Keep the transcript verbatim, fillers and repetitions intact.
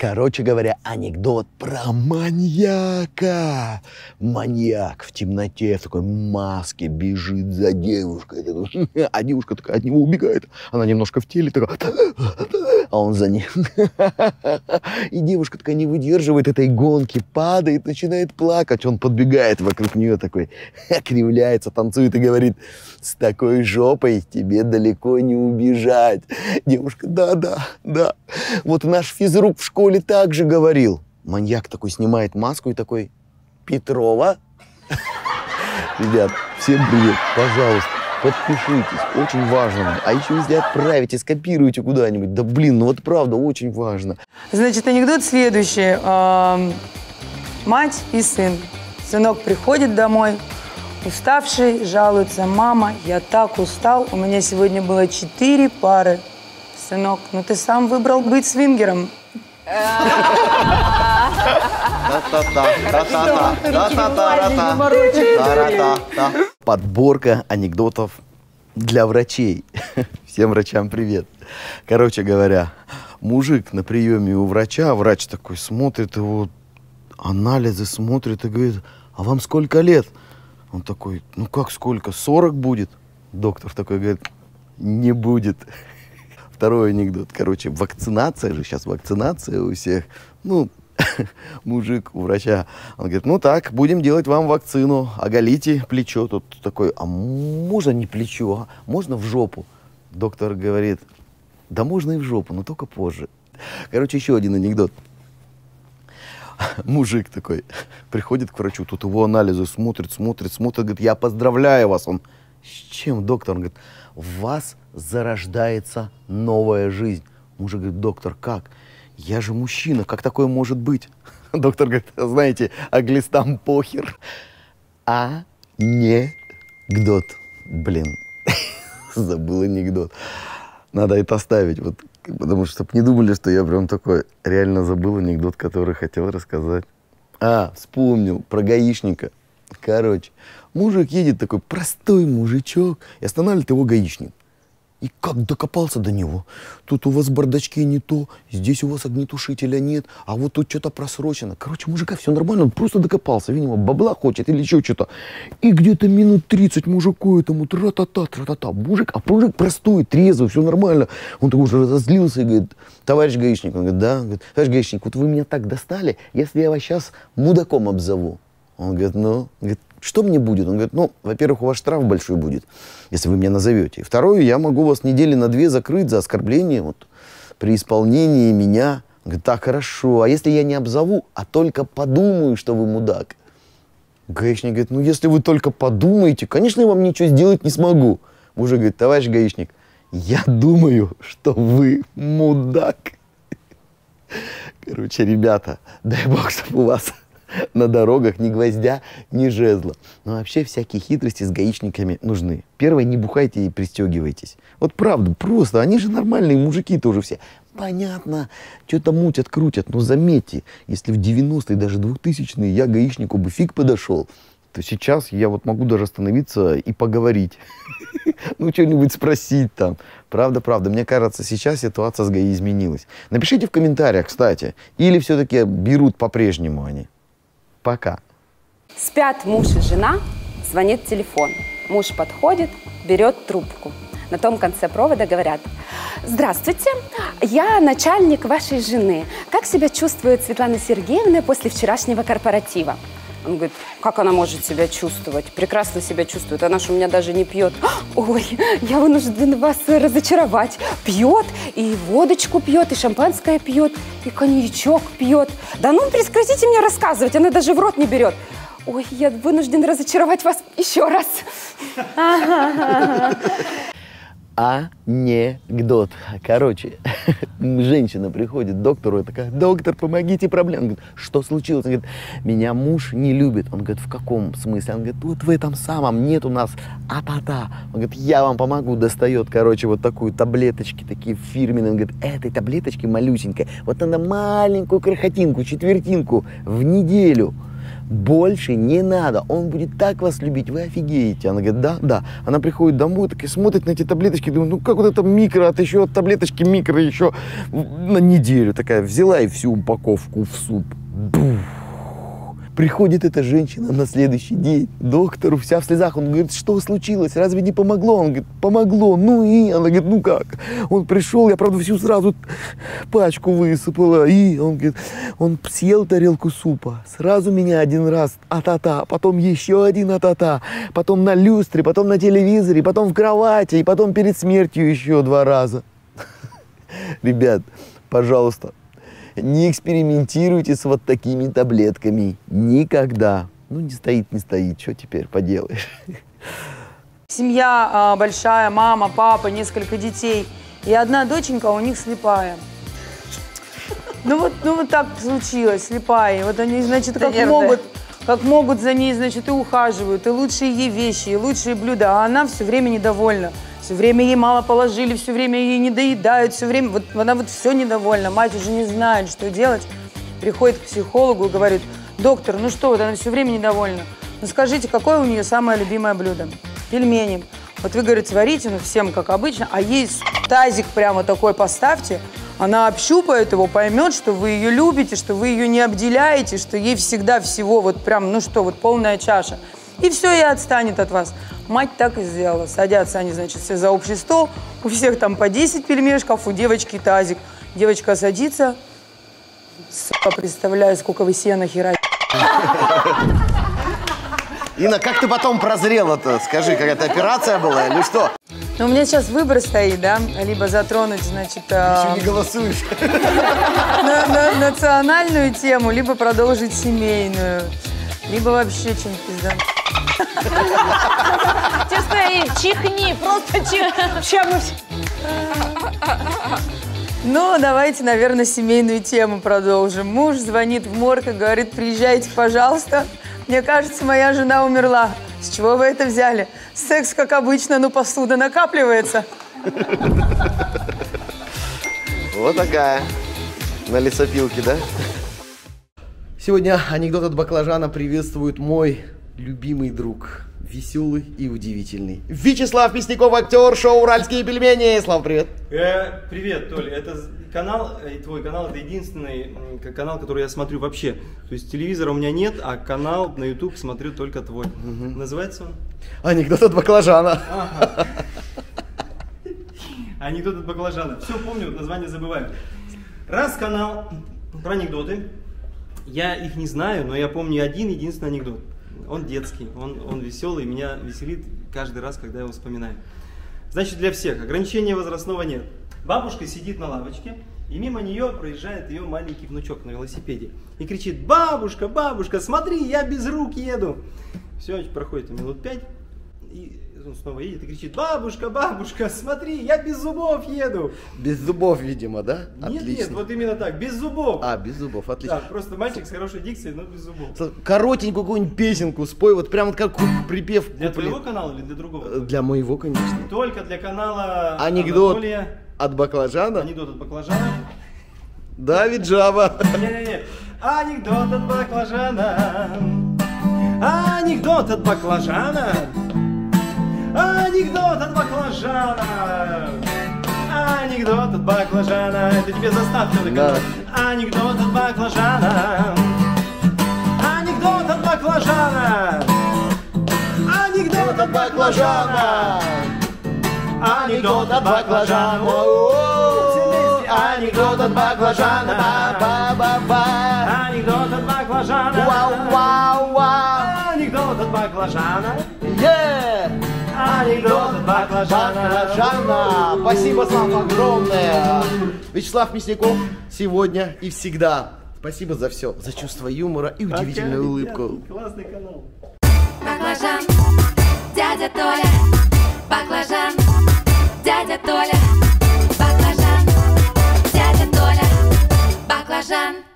Короче говоря, анекдот про маньяка. Маньяк в темноте, в такой маске бежит за девушкой. А девушка такая от него убегает. Она немножко в теле, такая, а он за ней. И девушка такая не выдерживает этой гонки, падает, начинает плакать. Он подбегает вокруг нее такой, кривляется, танцует и говорит: с такой жопой тебе далеко не убежать. Девушка: да, да, да. Вот наш физрук в школе также говорил. Маньяк такой снимает маску и такой: Петрова. Ребят, всем привет, пожалуйста, подпишитесь, очень важно. А еще если отправите, скопируйте куда-нибудь. Да блин, ну вот правда, очень важно. Значит, анекдот следующий. Эм, мать и сын. Сынок приходит домой, уставший, жалуется: мама, я так устал, у меня сегодня было четыре пары. Сынок, ну ты сам выбрал быть свингером. Подборка анекдотов для врачей. Всем врачам привет. Короче говоря, мужик на приеме у врача, врач такой смотрит его анализы, смотрит и говорит: а вам сколько лет? Он такой: ну как сколько, сорок будет? Доктор такой говорит: не будет. Второй анекдот. Короче, вакцинация же, сейчас вакцинация у всех. Ну, мужик у врача, он говорит: ну так, будем делать вам вакцину, оголите плечо. Тут такой: а можно не плечо, а можно в жопу? Доктор говорит: да можно и в жопу, но только позже. Короче, еще один анекдот. Мужик такой приходит к врачу, тут его анализы смотрит, смотрит, смотрит, говорит: я поздравляю вас. Он: с чем, доктор? Он говорит: в вас зарождается новая жизнь. Мужик говорит: доктор, как? Я же мужчина, как такое может быть? Доктор говорит: знаете, а глистам похер. А анекдот. Блин, забыл анекдот. Надо это оставить, вот, потому что, чтобы не думали, что я прям такой реально забыл анекдот, который хотел рассказать. А, вспомнил, про гаишника. Короче, мужик едет такой, простой мужичок, и останавливает его гаишник. И как докопался до него. Тут у вас в бардачке не то, здесь у вас огнетушителя нет, а вот тут что-то просрочено. Короче, мужика все нормально, он просто докопался. Видимо, бабла хочет или еще что-то. И где-то минут тридцать мужику этому тра-та-та, тра-та-та. Мужик, а мужик простой, трезвый, все нормально. Он такой уже разозлился и говорит: товарищ гаишник. Он говорит: да. Он говорит: товарищ гаишник, вот вы меня так достали, если я вас сейчас мудаком обзову. Он говорит: ну, говорит, что мне будет? Он говорит: ну, во-первых, у вас штраф большой будет, если вы меня назовете. И второе, я могу вас недели на две закрыть за оскорбление вот, при исполнении меня. Он говорит: так, хорошо. А если я не обзову, а только подумаю, что вы мудак? Гаишник говорит: ну, если вы только подумаете, конечно, я вам ничего сделать не смогу. Мужик говорит: товарищ гаишник, я думаю, что вы мудак. Короче, ребята, дай бог, чтобы у вас на дорогах ни гвоздя, ни жезла. Но вообще всякие хитрости с гаишниками нужны. Первое, не бухайте и пристегивайтесь. Вот правда, просто, они же нормальные мужики тоже все. Понятно, что-то мутят, крутят, но заметьте, если в девяностые, даже двухтысячные я гаишнику бы фиг подошел, то сейчас я вот могу даже остановиться и поговорить. Ну, что-нибудь спросить там. Правда, правда, мне кажется, сейчас ситуация с ГАИ изменилась. Напишите в комментариях, кстати, или все-таки берут по-прежнему они. Пока. Спят муж и жена, звонит телефон. Муж подходит, берет трубку. На том конце провода говорят: здравствуйте, я начальник вашей жены. Как себя чувствует Светлана Сергеевна после вчерашнего корпоратива? Он говорит: как она может себя чувствовать? Прекрасно себя чувствует, она же у меня даже не пьет. Ой, я вынужден вас разочаровать. Пьет, и водочку пьет, и шампанское пьет, и коньячок пьет. Да ну, прекратите мне рассказывать, она даже в рот не берет. Ой, я вынужден разочаровать вас еще раз. Анекдот. Короче, женщина приходит к доктору и такая: доктор, помогите, проблема. Он говорит: что случилось? Он говорит: меня муж не любит. Он говорит: в каком смысле? Он говорит: вот в этом самом, нет у нас а-та-та. Он говорит: я вам помогу. Достает, короче, вот такую таблеточки, такие фирменные. Он говорит: этой таблеточки малюсенькой, вот надо маленькую крохотинку, четвертинку в неделю. больше не надо, он будет так вас любить, вы офигеете. Она говорит, да, да. Она приходит домой, так и смотрит на эти таблеточки, думает, ну как вот это микро, от еще от таблеточки микро еще на неделю такая взяла и всю упаковку в суп. Бух. Приходит эта женщина на следующий день к доктору, вся в слезах. Он говорит, что случилось? Разве не помогло? Он говорит, помогло. Ну и? Она говорит, ну как? Он пришел, я, правда, всю сразу пачку высыпала. И он говорит, он съел тарелку супа. Сразу меня один раз а-та-та, потом еще один а-та-та, потом на люстре, потом на телевизоре, потом в кровати, и потом перед смертью еще два раза. Ребят, пожалуйста, не экспериментируйте с вот такими таблетками. Никогда. Ну, не стоит, не стоит. Что теперь поделаешь? Семья а, большая, мама, папа, несколько детей. И одна доченька у них слепая. Ну вот, ну вот так случилось, слепая. И вот они, значит, как могут, как могут за ней, значит, и ухаживают, и лучшие ей вещи, и лучшие блюда. А она все время недовольна. Все время ей мало положили, все время ей не доедают, все время, вот она вот все недовольна. Мать уже не знает, что делать. Приходит к психологу и говорит, доктор, ну что, вот она все время недовольна. Ну скажите, какое у нее самое любимое блюдо? Пельмени. Вот вы, говорит, сварите, ну всем как обычно, а ей тазик прямо такой поставьте. Она общупает его, поймет, что вы ее любите, что вы ее не обделяете, что ей всегда всего вот прям, ну что, вот полная чаша. И все, и отстанет от вас. Мать так и сделала. Садятся они, значит, все за общий стол. У всех там по десять пельмешков, у девочки тазик. Девочка садится. Сука, представляю, сколько вы сена хера. Инна, как ты потом прозрела-то? Скажи, какая-то операция была или что? Ну, у меня сейчас выбор стоит, да? Либо затронуть, значит... Еще не голосуешь. На, на, национальную тему, либо продолжить семейную. Либо вообще чем пизда. Тебе чихни, просто чихнуть. Ну, давайте, наверное, семейную тему продолжим. Муж звонит в морг и говорит, приезжайте, пожалуйста. Мне кажется, моя жена умерла. С чего вы это взяли? Секс, как обычно, но посуда накапливается. Вот такая. На лесопилке, да? Сегодня анекдот от баклажана приветствует мой любимый друг. Веселый и удивительный. Вячеслав Мясников, актер, шоу «Уральские пельмени». Слав, привет. Э, привет, Толя. Это канал, твой канал, это единственный канал, который я смотрю вообще. То есть телевизора у меня нет, а канал на YouTube смотрю только твой. Угу. Называется он? Анекдот от баклажана. Ага. Анекдот от баклажана. Все помню, название забываю. Раз канал про анекдоты. Я их не знаю, но я помню один единственный анекдот. Он детский, он, он веселый, меня веселит каждый раз, когда я его вспоминаю. Значит, для всех ограничения возрастного нет. Бабушка сидит на лавочке, и мимо нее проезжает ее маленький внучок на велосипеде. И кричит, бабушка, бабушка, смотри, я без рук еду. Все, проходит минут пять, и он снова едет и кричит, бабушка, бабушка, смотри, я без зубов еду. Без зубов, видимо, да? Нет, отлично. нет, вот именно так, без зубов. А, без зубов, отлично. Да, просто мальчик с хорошей дикцией, но без зубов. Коротенькую какую-нибудь песенку спой, вот прям вот как припев. Для куплет. твоего канала или для другого? Для моего, конечно. Только для канала Анекдот Анатолия. От баклажана? Анекдот от баклажана. Давид Жаба. Не-не-не. Анекдот от баклажана. Анекдот от баклажана. Анекдот от баклажана. Анекдот от баклажана. Это тебе заставка на канал. Анекдот от баклажана. Анекдот от баклажана. Анекдот от баклажана. Анекдот от баклажана. Анекдот от баклажана. Анекдот от баклажана. Анекдот от баклажана. Анекдот от баклажана. Спасибо, Слав, огромное. Вячеслав Мясников сегодня и всегда. Спасибо за все, за чувство юмора и удивительную улыбку. Классный канал. Баклажан, дядя Толя. Баклажан, дядя Толя. Баклажан, дядя Толя. Баклажан.